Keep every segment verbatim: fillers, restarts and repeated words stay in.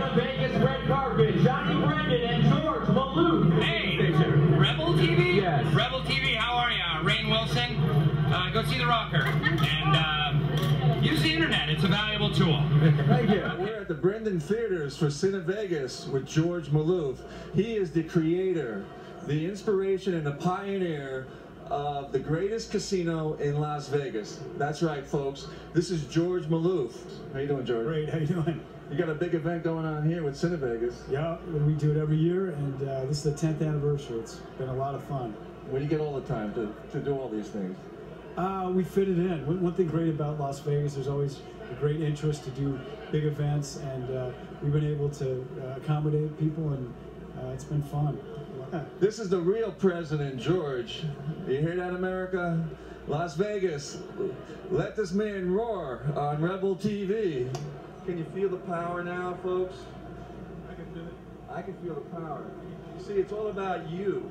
Sina Vegas red carpet, Johnny Brendan and George Maloof. Hey, Rebel T V? Yes. Rebel T V, how are ya? Rainn Wilson. Uh, go see The Rocker. And uh, use the internet. It's a valuable tool. Thank you. We're at the Brendan Theaters for Sina Vegas with George Maloof. He is the creator, the inspiration, and the pioneer of the greatest casino in Las Vegas. That's right, folks. This is George Maloof. How you doing, George? Great. How you doing? You got a big event going on here with Sina Vegas. Yeah, we do it every year, and uh, this is the tenth anniversary. It's been a lot of fun. Where do you get all the time to, to do all these things? Uh, we fit it in. One, one thing great about Las Vegas, there's always a great interest to do big events, and uh, we've been able to uh, accommodate people, and uh, it's been fun. This is the real president, George. You hear that, America? Las Vegas, let this man roar on Rebel T V. Can you feel the power now, folks? I can feel it. I can feel the power. You see, it's all about you.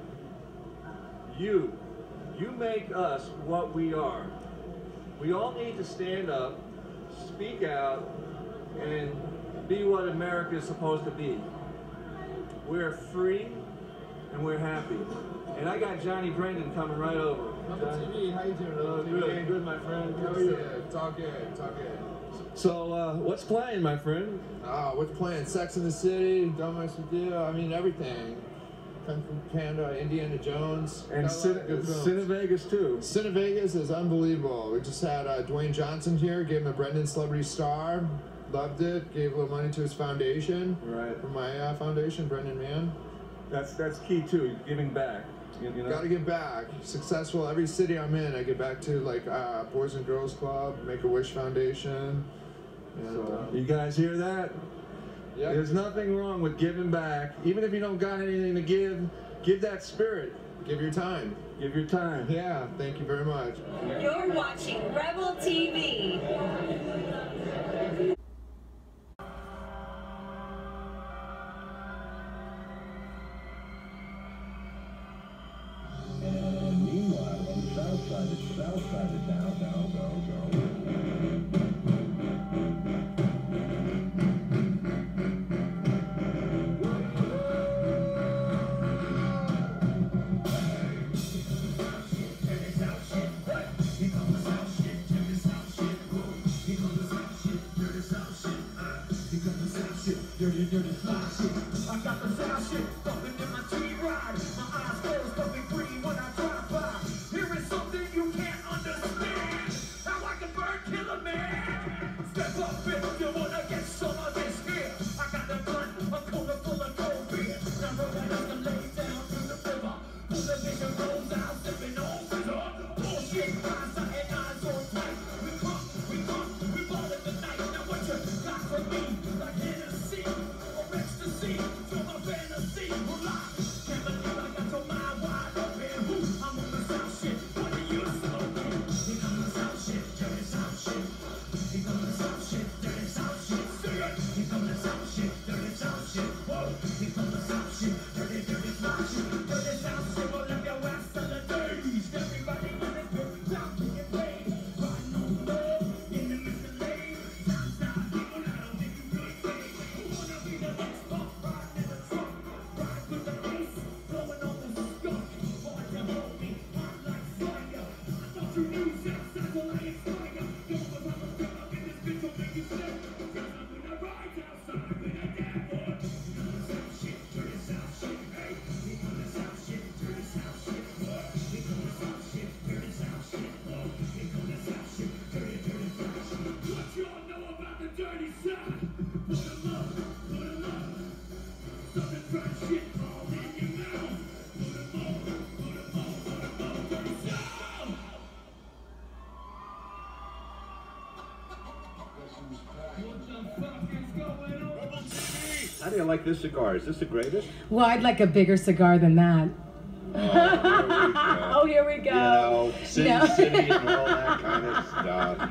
You. You make us what we are. We all need to stand up, speak out, and be what America is supposed to be. We're free, and we're happy. And I got Johnny Brendan coming right over. Rebel T V, how you doing? Oh, good, good, my friend. How are you? Yeah, it's all good, it's all good. So, uh, what's playing, my friend? Ah, uh, what's playing? Sex in the City, Don't Mess With You, I mean everything. Kung Fu Panda, Indiana Jones. And Sina Vegas too. Sina Vegas is unbelievable. We just had uh, Dwayne Johnson here, gave him a Brendan Celebrity Star. Loved it, gave a little money to his foundation. Right. For my uh, foundation, Brendan Mann. That's that's key too, giving back. You, you know? Gotta give back. Successful. Every city I'm in, I give back to like uh, Boys and Girls Club, Make-A-Wish Foundation. And, so, uh, you guys hear that? Yep. There's nothing wrong with giving back. Even if you don't got anything to give, give that spirit. Give your time. Give your time. Yeah, thank you very much. You're watching Rebel T V. And meanwhile, on the south side, the south side of town, down, down, down. Dirty, dirty fly shit. I got the sound shit bumping in my T-Ride. My eyes closed, up and green when I drive by. Here is something you can't understand. How I can burn, kill a man. Step up if you wanna get some of this here. I got a gun, a cooler full of cold beer. Now roll that up and lay down to the river. Pull the vision rolls out, sipping on scissor. Bullshit, eyes out and eyes on tight. We come, we come, we ball in the night. Now what you got for me? Like Hennessy. Ecstasy, feel my fantasy, relax. Can't believe I got your mind wide open. I'm on the south shit, what are you smoking? Here comes the south shit, dirty south shit. Here comes the south shit, dirty south shit. Sing it. Here comes the south shit, dirty south shit. Whoa. Here comes the south shit, dirty, dirty fly shit. Dirty south shit, will let your ass sell the days. Everybody in this bitch, now getting paid. Riding on the road, in the middle lane. Southside people, I don't think you really think. Who wanna be the next punk? Riding in the truck, ride with the ace, blowing on the skunk. Hard to hold me, hard like fire. I thought you knew Southside will I inspire. Yo, if I'm a step up in this bitch, will make you step. Cause I'm gonna ride outside with a damn boy. Here comes the south shit, dirty south shit, hey. Here comes the south shit, dirty south shit, whoa. Here comes the south shit, dirty south shit, whoa. Here comes the south shit, dirty, dirty south shit. What y'all know about the dirty side? Put 'em up, put 'em up. Southern fried shit all in your mouth. Put 'em up, put 'em up, put 'em up, dirty south. What the fuck is going on? Rebel T V. How do you like this cigar? Is this the greatest? Well, I'd like a bigger cigar than that. Oh, here we go. You know, City No. City and all that kind of stuff.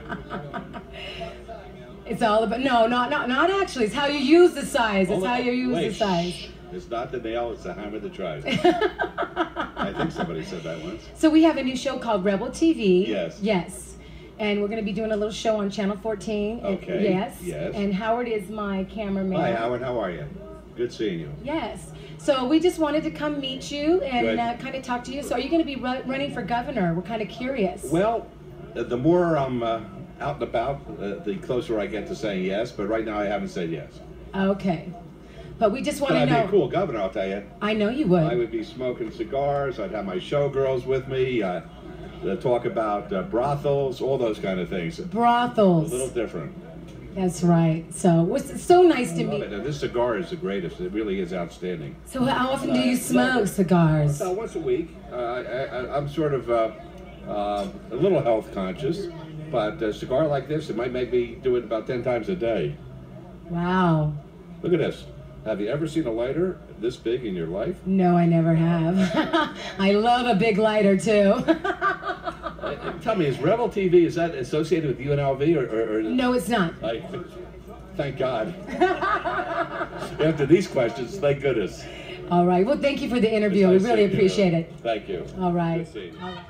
It's all about, no, not, not, not actually. It's how you use the size. It's Hold how on. you use Wait, the size. shh. It's not the nail, it's the hammer that tries it. I think somebody said that once. So we have a new show called Rebel T V. Yes. Yes. and we're going to be doing a little show on Channel fourteen. And- Okay, yes. yes. And Howard is my cameraman. Hi, Howard. How are you? Good seeing you. Yes. So we just wanted to come meet you and Good. uh, kind of talk to you. So are you going to be ru- running for governor? We're kind of curious. Well, uh, the more I'm uh, out and about, uh, the closer I get to saying yes. But right now, I haven't said yes. Okay. But we just want But to I'd know. be a cool governor, I'll tell you. I know you would. I would be smoking cigars. I'd have my showgirls with me. Uh, uh, talk about uh, brothels, all those kind of things. Brothels. A little different. That's right. So it's so nice to I love meet. it. And this cigar is the greatest. It really is outstanding. So how often do you Uh, smoke love it. cigars? Uh, once a week. Uh, I, I, I'm sort of uh, uh, a little health conscious, but a cigar like this, it might make me do it about ten times a day. Wow. Look at this. Have you ever seen a lighter this big in your life? No, I never have. I love a big lighter too. Uh, tell me, is Rebel T V, is that associated with U N L V or? or, or No, it's not. I, thank God. After these questions, thank goodness. All right. Well, thank you for the interview. We It's nice really seeing you. appreciate it. Thank you. All right. Good seeing you. All right.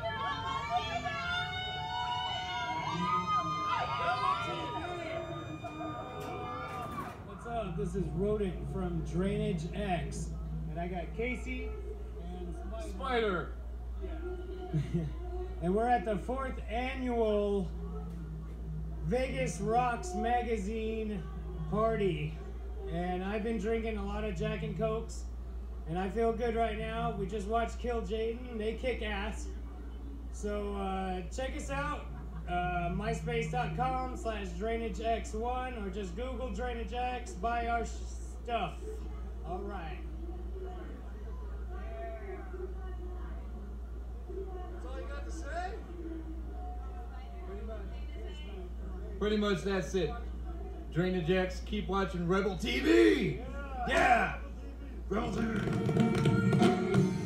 What's up? This is Rodent from Drainage X. And I got Casey and Spider. Spider. Yeah. And we're at the fourth annual Vegas Rocks Magazine party. And I've been drinking a lot of Jack and Cokes. And I feel good right now. We just watched Kill Jaden. They kick ass. So uh, check us out. Uh, myspace.com slash drainage x one or just Google Drainage X, buy our stuff. All right. That's all you got to say? Pretty much that's it. Drainage X, keep watching Rebel T V! Yeah! Rebel T V!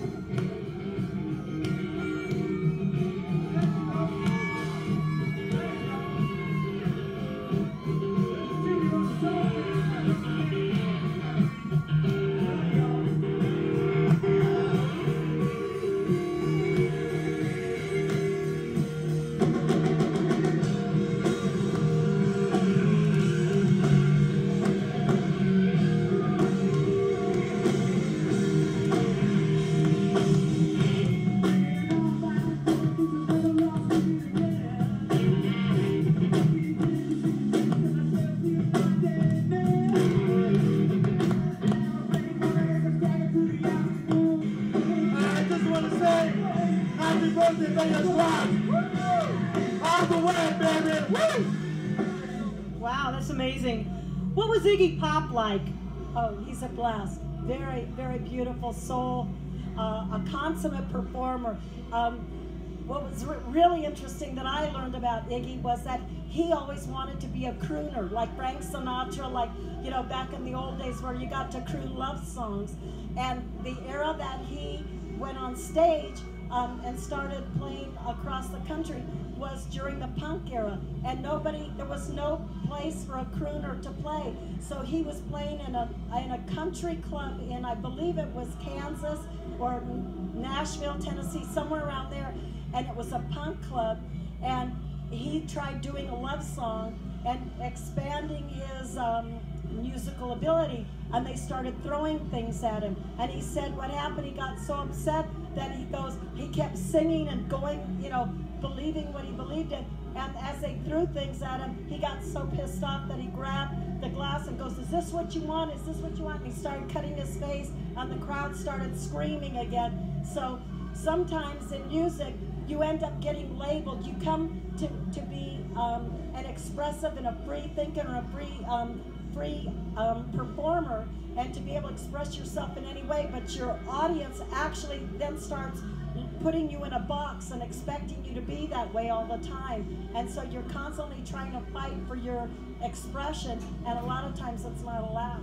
Wow, that's amazing. What was Iggy Pop like? Oh, he's a blast. Very, very beautiful soul, uh, a consummate performer. Um, what was re really interesting that I learned about Iggy was that he always wanted to be a crooner, like Frank Sinatra, like, you know, back in the old days where you got to croon love songs. And the era that he went on stage um, and started playing across the country was during the punk era, and nobody, there was no place for a crooner to play. So he was playing in a in a country club in, I believe it was Kansas or Nashville, Tennessee, somewhere around there, and it was a punk club, and he tried doing a love song and expanding his um, musical ability, and they started throwing things at him. And he said what happened, he got so upset that he goes, he kept singing and going, you know, believing what he believed in. And as they threw things at him, he got so pissed off that he grabbed the glass and goes, is this what you want? Is this what you want? And he started cutting his face, and the crowd started screaming again. So sometimes in music, you end up getting labeled. You come to, to be um, an expressive and a free thinker and a free, um, free um, performer, and to be able to express yourself in any way, but your audience actually then starts putting you in a box and expecting you to be that way all the time. And so you're constantly trying to fight for your expression, and a lot of times it's not allowed.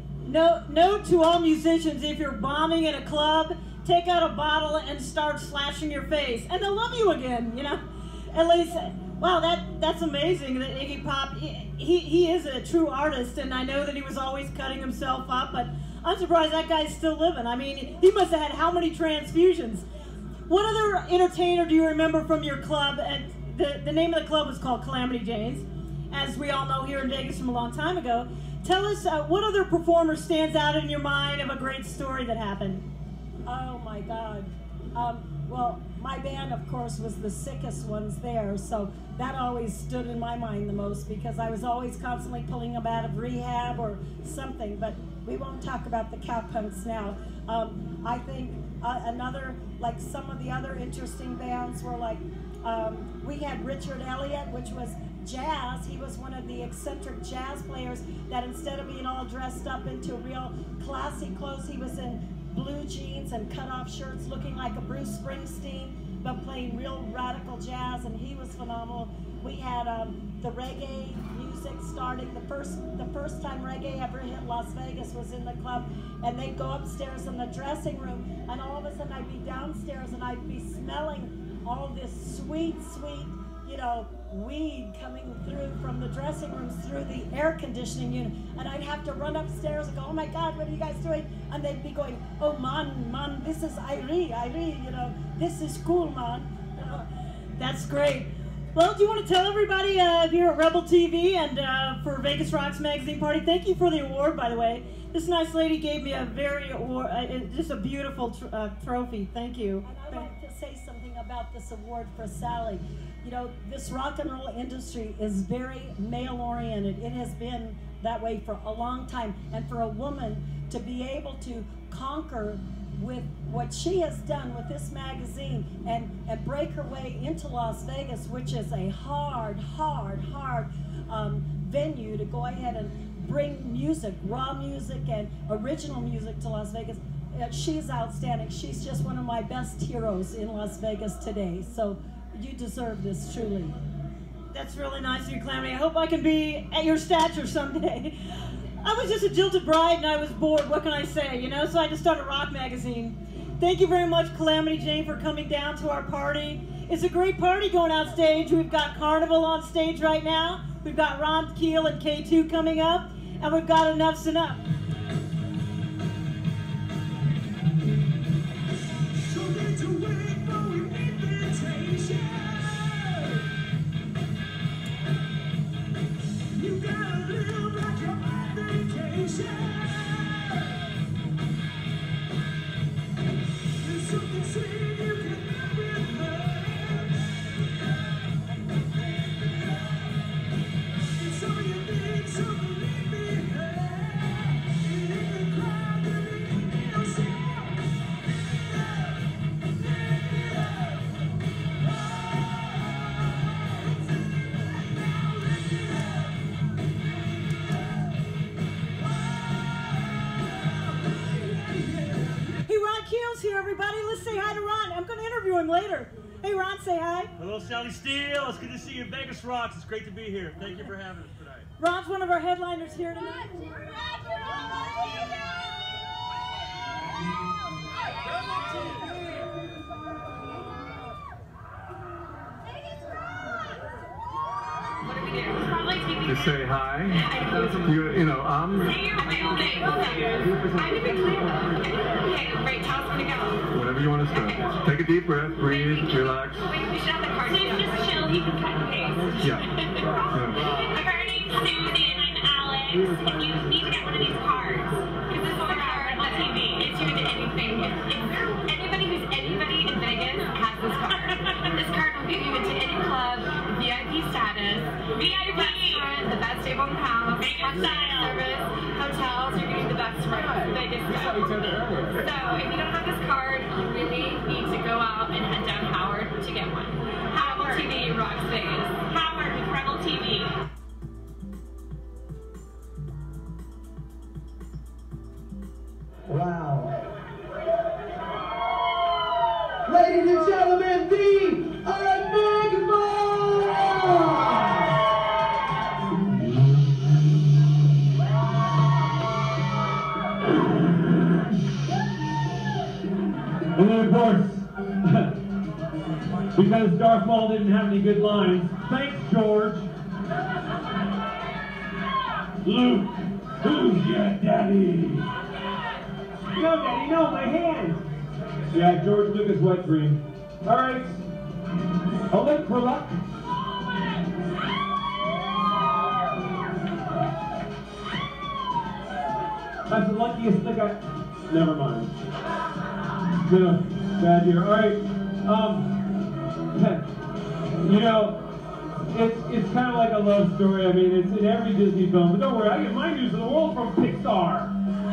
No, note to all musicians, if you're bombing in a club, take out a bottle and start slashing your face, and they'll love you again, you know? At least, wow, that, that's amazing that Iggy Pop, he, he, he is a true artist, and I know that he was always cutting himself up, but I'm surprised that guy's still living. I mean, he must have had how many transfusions? What other entertainer do you remember from your club at, the, the name of the club was called Calamity Jane's, as we all know here in Vegas from a long time ago. Tell us uh, what other performer stands out in your mind of a great story that happened? Oh my God. Um, well, my band, of course, was the sickest ones there, so that always stood in my mind the most because I was always constantly pulling them out of rehab or something, but we won't talk about the Cowpunks now. Um, I think uh, another, like some of the other interesting bands were like, um, we had Richard Elliott, which was jazz. He was one of the eccentric jazz players that instead of being all dressed up into real classy clothes, he was in blue jeans and cut-off shirts looking like a Bruce Springsteen, but playing real radical jazz, and he was phenomenal. We had um, the reggae music starting. The first, the first time reggae ever hit Las Vegas was in the club, and they'd go upstairs in the dressing room, and all of a sudden I'd be downstairs and I'd be smelling all this sweet, sweet, you know, weed coming through from the dressing rooms through the air conditioning unit, and I'd have to run upstairs and go, oh my God, what are you guys doing? And they'd be going, oh man, man, this is Irie, Irie, you know, this is cool, man. Uh, That's great. Well, do you want to tell everybody uh, here at Rebel T V and uh, for Vegas Rocks Magazine Party, thank you for the award, by the way. This nice lady gave me a very, award, uh, just a beautiful tr uh, trophy. Thank you. And I'd like to say something about this award for Sally. You know, this rock and roll industry is very male-oriented. It has been that way for a long time. And for a woman to be able to conquer with what she has done with this magazine and, and break her way into Las Vegas, which is a hard, hard, hard um, venue to go ahead and bring music, raw music and original music to Las Vegas. Uh, she's outstanding. She's just one of my best heroes in Las Vegas today. So you deserve this, truly. That's really nice of you, Calamity. I hope I can be at your stature someday. I was just a jilted bride and I was bored. What can I say, you know? So I just started a rock magazine. Thank you very much, Calamity Jane, for coming down to our party. It's a great party going on stage. We've got Carnival on stage right now. We've got Ron Keel and K two coming up. And we've got Enough's Enough. You gotta live like you're on vacation. There's something saying you cannot remember. It's all you need, so believe me. In the crowd, believe in yourself. Keel's here, everybody. Let's say hi to Ron. I'm going to interview him later. Hey, Ron, say hi. Hello, Sally Steele. It's good to see you in Vegas Rocks. It's great to be here. Thank you for having us tonight. Ron's one of our headliners here tonight. To say hi. You, you know, um. Okay, okay, hold on. I'm in Cleveland. Okay, great. Tell us where to go. Whatever you want to start. Take a deep breath, breathe, relax. Wait, we should have the card. So just chill. You can cut and paste. Yeah. yeah. Okay, our name's Susie and I'm Alex. If you need to get one of these cards, because this is the card on T V. It's you to anything. If, if anybody who's anybody in Vegas has this card. This card will get you into any club, V I P status, V I P, restaurant, the best table in the house, style service, hotels. You're getting the best rooms. Vegas go. So if you don't have this card, you really need to go out and head down Howard to get one. Rebel T V rocks Vegas. Howard with Rebel T V. Wow. Ladies and gentlemen, the Enigma! And then, of course, because Darth Maul didn't have any good lines, thanks, George. Luke, who's your daddy? No, Daddy, no, my hand. Yeah, George Lucas wet dream. All right, a lick for luck. That's the luckiest thing I... Never mind. No, bad year. All right. Um, you know, it's it's kind of like a love story. I mean, it's in every Disney film. But don't worry, I get my news of the world from Pixar.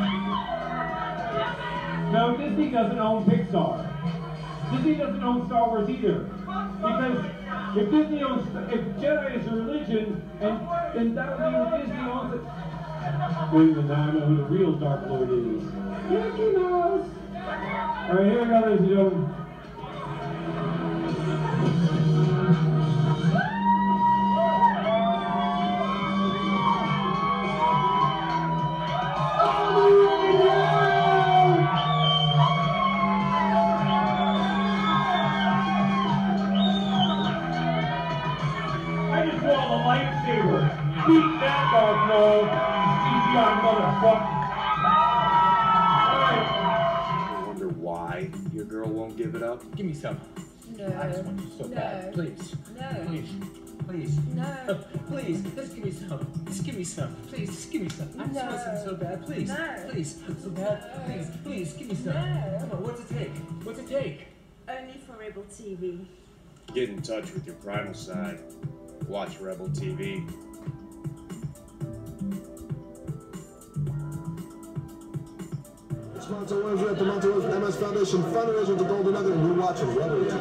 No, Disney doesn't own Pixar. Disney doesn't own Star Wars either. Because if Disney owns, if Jedi is a religion, and then that would mean that Disney owns it. Wait a minute, now I know who the real Dark Lord is. Mickey Mouse! Alright, here we go, ladies and gentlemen. I just want a lightsaber. Beat that Dark Lord. C G I motherfucker. Wonder why your girl won't give it up? Give me some. No. I just want you so No. bad. Please. No. Please. Please. No. Uh, please. Just give me some. Just give me some. Please. Just give me some. I just No. want some so bad. Please. No. Please. So bad. Please. Please. Give me some. No. Come on. What's it take? What's it take? Only for Rebel T V. Get in touch with your primal side. Watch Rebel T V. It's Montel Williams at the Montel Williams M S Foundation fundraiser at the Golden Nugget, and you're watching Rebel T V.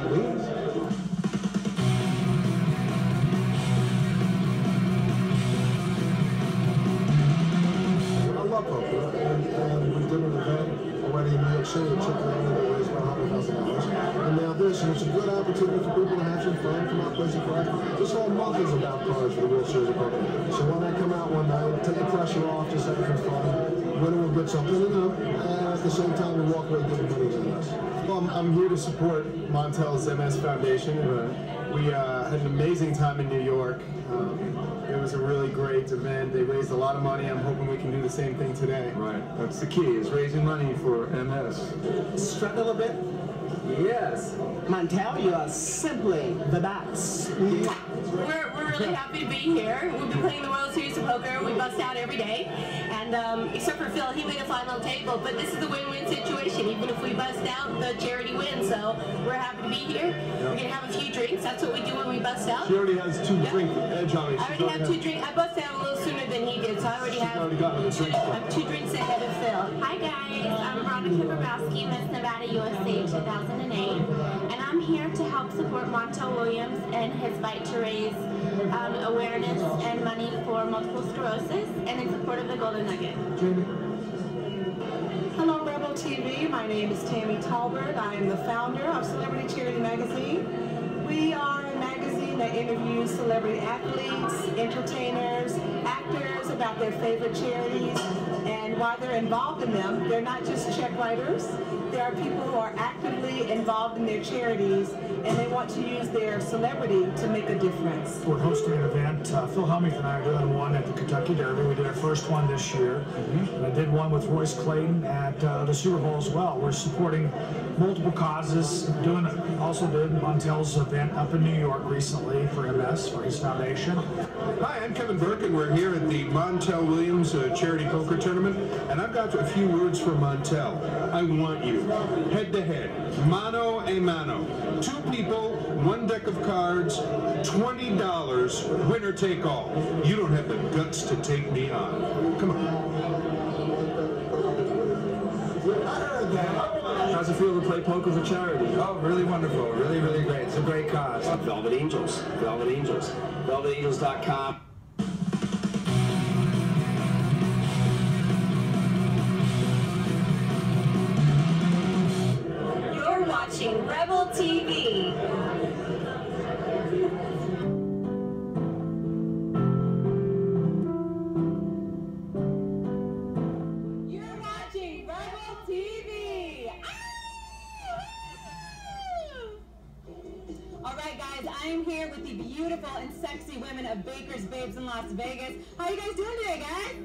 I love poker, and, and we did an event already in New York City at Chick-fil-A that raised about one hundred thousand dollars. And now this, and it's a good opportunity for people to have some fun, come out, play some cards. This whole month is about cards for the World Series of Poker. So when they come out one night, take the pressure off, just have some fun. Winner will get something, you know, and at the same time, we walk away giving money to us. Well, I'm, I'm here to support Montel's M S Foundation. Right. We uh, had an amazing time in New York. Um, it was a really great event. They raised a lot of money. I'm hoping we can do the same thing today. Right, that's the key, is raising money for M S. Struggle a bit? Yes. Montel, you are simply the best. We're, we're really happy to be here. We've been playing the World Series of Poker. We bust out every day. And um, except for Phil, he made a final table. But this is a win-win situation. Even if we bust out, the charity wins. So we're happy to be here. Yep. We're going to have a few drinks. That's what we do when we bust out. She already has two yep. drink edge on me. I already have two drinks. I busted out a little sooner than he did. So I already She's have already gotten the drink. I'm two drinks ahead of Phil. Hi guys, I'm Veronica Bobrowski, Miss Nevada U S A two thousand eight, and I'm here to help support Montel Williams and his fight to raise um, awareness and money for multiple sclerosis and in support of the Golden Nugget. Hello Rebel T V, my name is Tammy Talbert. I am the founder of Celebrity Charity Magazine. We are a magazine that interviews celebrity athletes, entertainers, actors about their favorite charities and why they're involved in them. They're not just check writers. There are people who are actively involved in their charities and they want to use their celebrity to make a difference. We're hosting an event. Uh, Phil Hellmuth and I are doing one at the Kentucky Derby. We did our first one this year. Mm-hmm. And I did one with Royce Clayton at uh, the Super Bowl as well. We're supporting multiple causes. Doing also did Montel's event up in New York recently for M S, for his foundation. Hi, I'm Kevin Burke, and we're here at the Montel Williams uh, Charity Poker Tournament, and I've got a few words for Montel. I want you, head to head, mano a mano, two people, one deck of cards, twenty dollars, winner take all. You don't have the guts to take me on. Come on. How's it feel to play poker for charity? Oh, really wonderful. Really, really great. It's a great cause. Velvet Angels. Velvet Angels. velvet angels dot com. You're watching Rebel T V. You're watching Rebel T V. All right, guys, I am here with the beautiful and sexy women of Baker's Babes in Las Vegas. How you guys doing today, guys?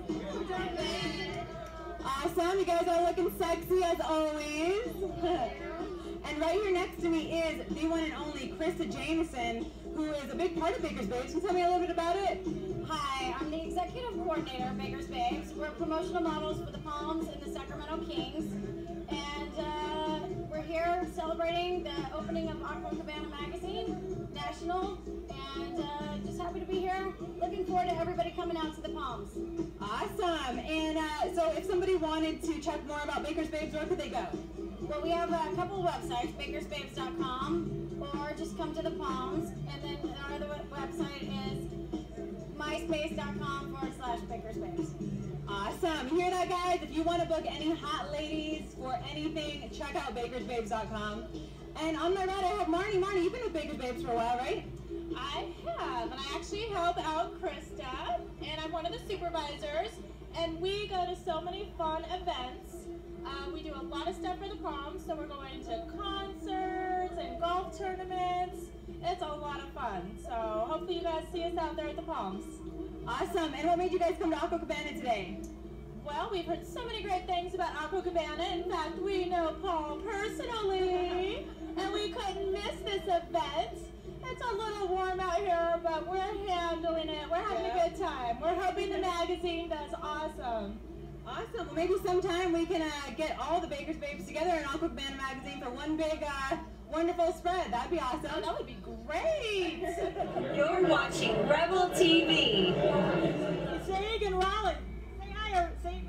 Awesome. You guys are looking sexy as always. And And right here next to me is the one and only Krista Jameson, who is a big part of Baker's Babes. Can you tell me a little bit about it? Hi, I'm the executive coordinator of Baker's Babes. We're promotional models for the Palms and the Sacramento Kings. And uh, we're here celebrating the opening of Aqua Cabana Magazine, National, and uh, just happy to be here. Looking forward to everybody coming out to the Palms. Awesome. And uh, so if somebody wanted to check more about Baker's Babes, where could they go? Well, we have a couple of websites, bakersbabes dot com, or just come to the Palms. And then our other website is myspace dot com forward slash bakersbabes. Awesome. You hear that, guys? If you want to book any hot ladies for anything, check out bakers babes dot com. And on my right, I have Marnie. Marnie, you've been with Baker's Babes for a while, right? I have, and I actually help out Krista, and I'm one of the supervisors, and we go to so many fun events. Uh, we do a lot of stuff for the Palms, so we're going to concerts and golf tournaments. It's a lot of fun, so hopefully you guys see us out there at the Palms. Awesome. And what made you guys come to Aqua Cabana today? Well, we've heard so many great things about Aqua Cabana. In fact, we know Paul personally, and we couldn't miss this event. It's a little warm out here, but we're handling it. We're having yeah. a good time. We're hoping the magazine does awesome. Awesome. Well, maybe sometime we can uh, get all the Baker's Babes together in Aqua Cabana magazine for one big, uh, wonderful spread. That'd be awesome. Oh, that would be great. You're watching Rebel T V. It's Egg and Raleigh. Say hi or say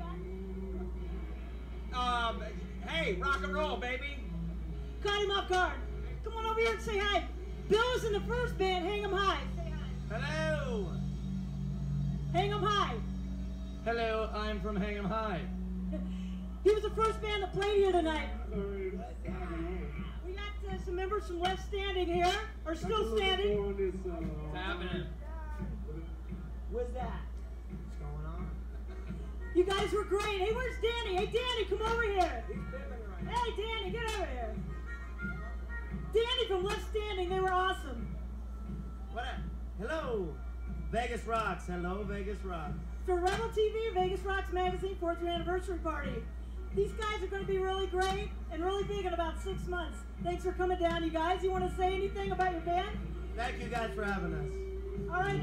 hi. Um, hey, rock and roll, baby. Caught him off guard. Come on over here and say hi. Bill was in the first band, Hang 'em High. Say hi. Hello. Hang 'em High. Hello, I'm from Hang 'em High. He was the first band that played here tonight. We got uh, some members from Left Standing here, or still standing. What's happening? What's that? What's going on? You guys were great. Hey, where's Danny? Hey, Danny, come over here. Hey, Danny, get over here. Danny from Left Standing, they were awesome. What up? Hello, Vegas Rocks. Hello, Vegas Rocks. For Rebel T V, Vegas Rocks Magazine fourth year anniversary party. These guys are going to be really great and really big in about six months. Thanks for coming down, you guys. You want to say anything about your band? Thank you guys for having us. All right.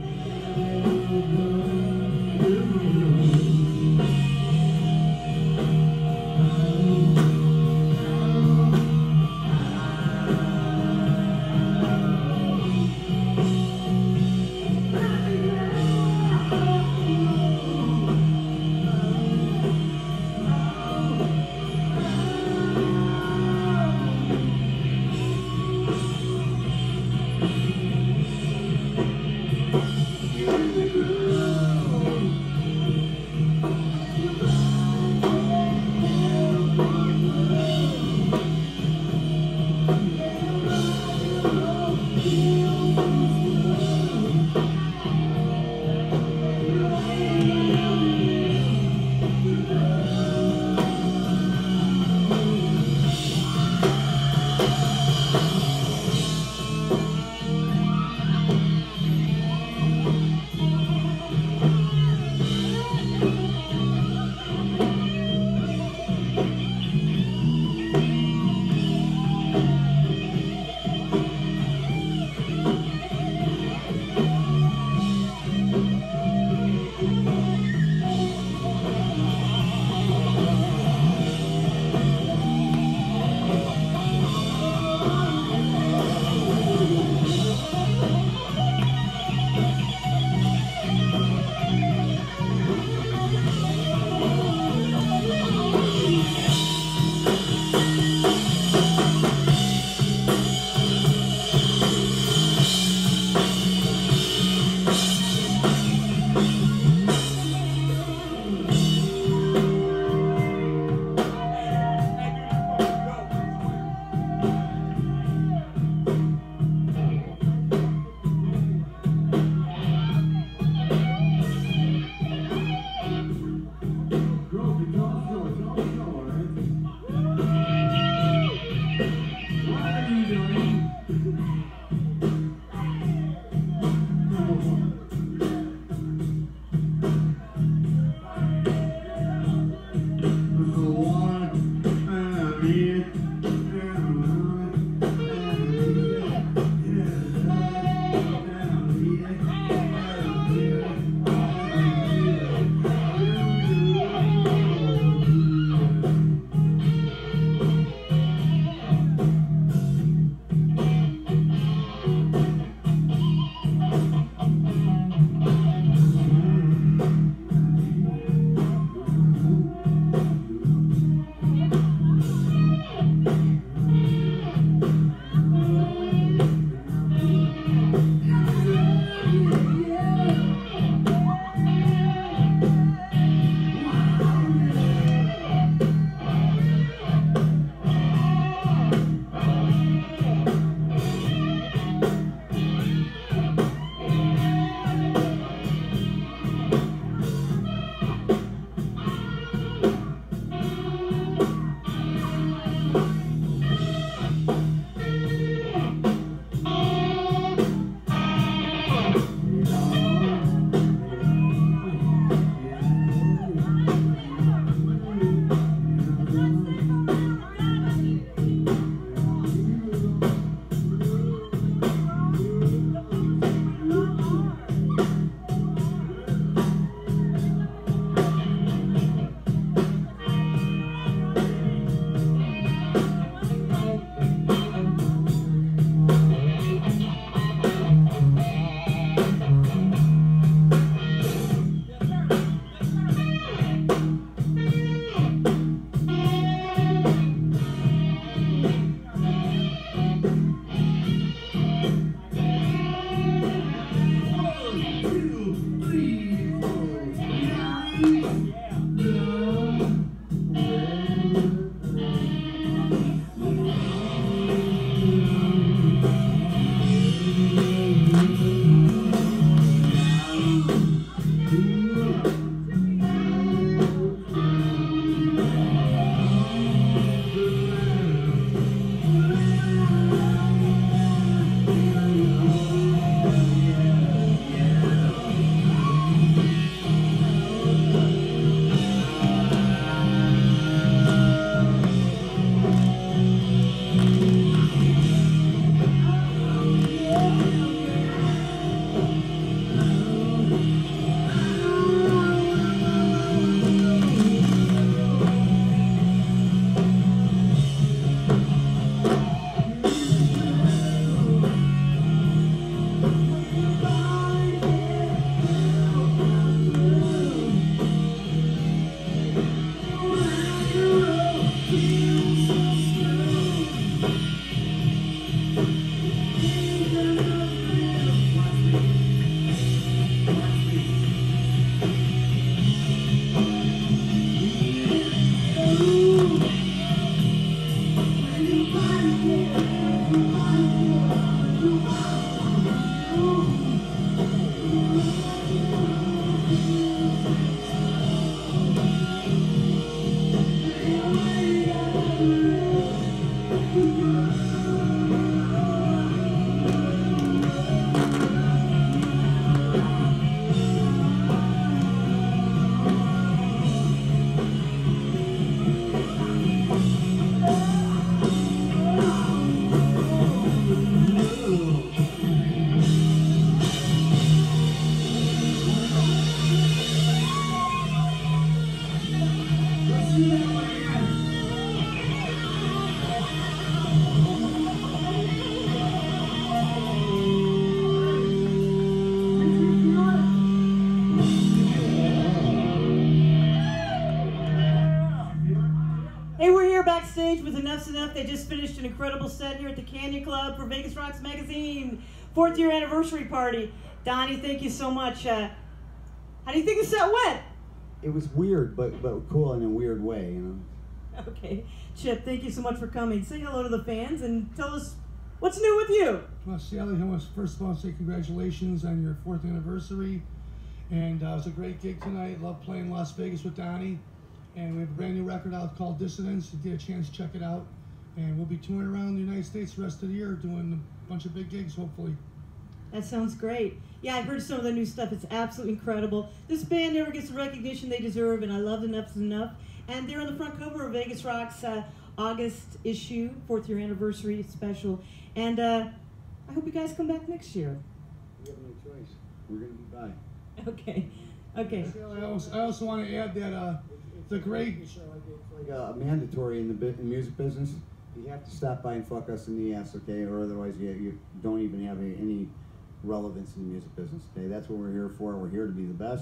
Hey, we're here backstage with Enough's Enough. They just finished an incredible set here at the Canyon Club for Vegas Rocks Magazine fourth year anniversary party. Donnie, thank you so much. Uh, how do you think the set went? It was weird, but but cool in a weird way, you know. Okay. Chip, thank you so much for coming. Say hello to the fans and tell us what's new with you. Well, Sally, I want to first of all say congratulations on your fourth anniversary. And uh, it was a great gig tonight. Love playing Las Vegas with Donnie. And we have a brand new record out called Dissidents. If you get a chance, check it out. And we'll be touring around the United States the rest of the year, doing a bunch of big gigs, hopefully. That sounds great. Yeah, I've heard some of the new stuff. It's absolutely incredible. This band never gets the recognition they deserve, and I love Enough's Enough. And they're on the front cover of Vegas Rock's uh, August issue, fourth year anniversary special. And uh, I hope you guys come back next year. We have no choice. We're going to be by. Okay. Okay. I also, I also want to add that uh, the great... It's like a mandatory in the in the music business. You have to stop by and fuck us in the ass, okay? Or otherwise you, you don't even have any, any relevance in the music business, okay? That's what we're here for. We're here to be the best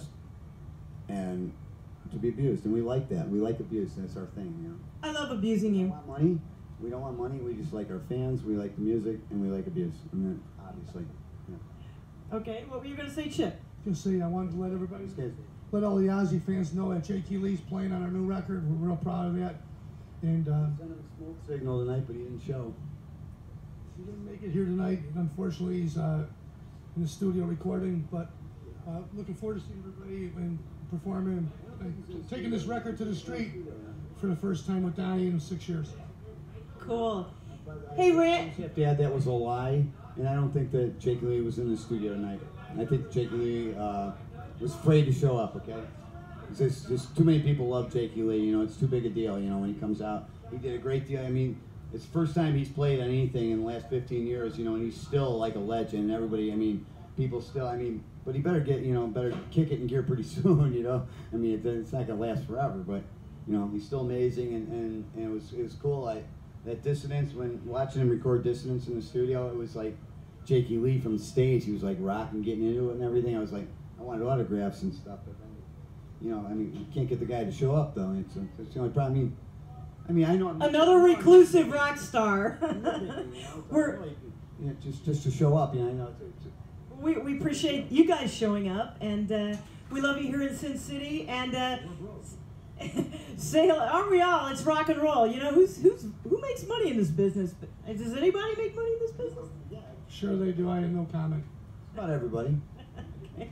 and to be abused. And we like that. We like abuse. That's our thing, you know? I love abusing you. We don't want money. We don't want money. We just like our fans. We like the music. And we like abuse. And then, obviously, yeah. Okay. What were you going to say, Chip? Just say I wanted to let everybody, let all the Ozzy fans know that J T Lee's playing on our new record. We're real proud of that. And uh, sent him a smoke signal tonight, but he didn't show. He didn't make it here tonight. Unfortunately, he's uh, in the studio recording. But uh, looking forward to seeing everybody and performing, and taking this record to the street for the first time with Donnie in six years. Cool. Hey, Rand. You have to add that was a lie, and I don't think that Jake Lee was in the studio tonight. I think Jake Lee uh, was afraid to show up, okay? It's just, just too many people love Jake Lee, you know, it's too big a deal, you know, when he comes out. He did a great deal. I mean, it's the first time he's played on anything in the last fifteen years, you know, and he's still like a legend. Everybody, I mean, people still, I mean, but he better get, you know, better kick it in gear pretty soon, you know? I mean, it, it's not going to last forever, but, you know, he's still amazing, and, and, and it, was, it was cool. I, that Dissonance, when watching him record Dissonance in the studio, it was like Jakey Lee from the stage. He was like rocking, getting into it and everything. I was like, I wanted autographs and stuff, but then, you know, I mean, you can't get the guy to show up though. It's, a, it's the only problem. I mean, I mean, I know I'm another reclusive rock star. We're you know, just just to show up. You know, I know. It's, it's, we we appreciate you guys showing up, and uh, we love you here in Sin City. And uh, say, aren't we all? It's rock and roll. You know, who's who's who makes money in this business? Does anybody make money in this business? Yeah, sure they do. I have no comment. Not everybody. Okay.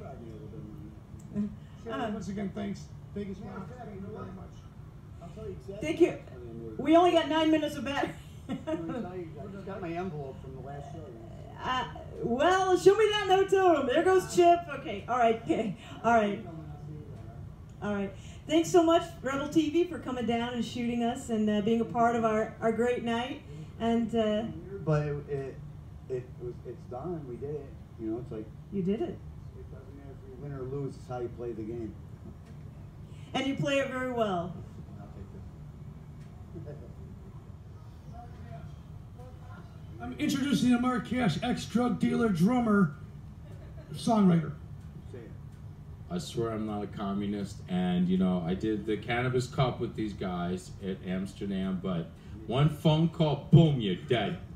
Uh, once again, thanks. Vegas Rock. Thank you very much. I'll tell you exactly. Thank you. We only got nine minutes of battery. I just got my envelope from the last show. Uh, well, show me that note to him. There goes Chip. Okay. All right. Okay. All right. All right. Thanks so much, Rebel T V, for coming down and shooting us and uh, being a part of our, our great night. And uh, but it, it it was it's done. We did it. You know, it's like you did it. It doesn't matter if you win or lose. It's how you play the game. And you play it very well. I'll take this. I'm introducing a Mark Cash, ex-drug dealer, drummer, songwriter. I swear I'm not a communist, and you know, I did the Cannabis Cup with these guys at Amsterdam, but one phone call, boom, you're dead.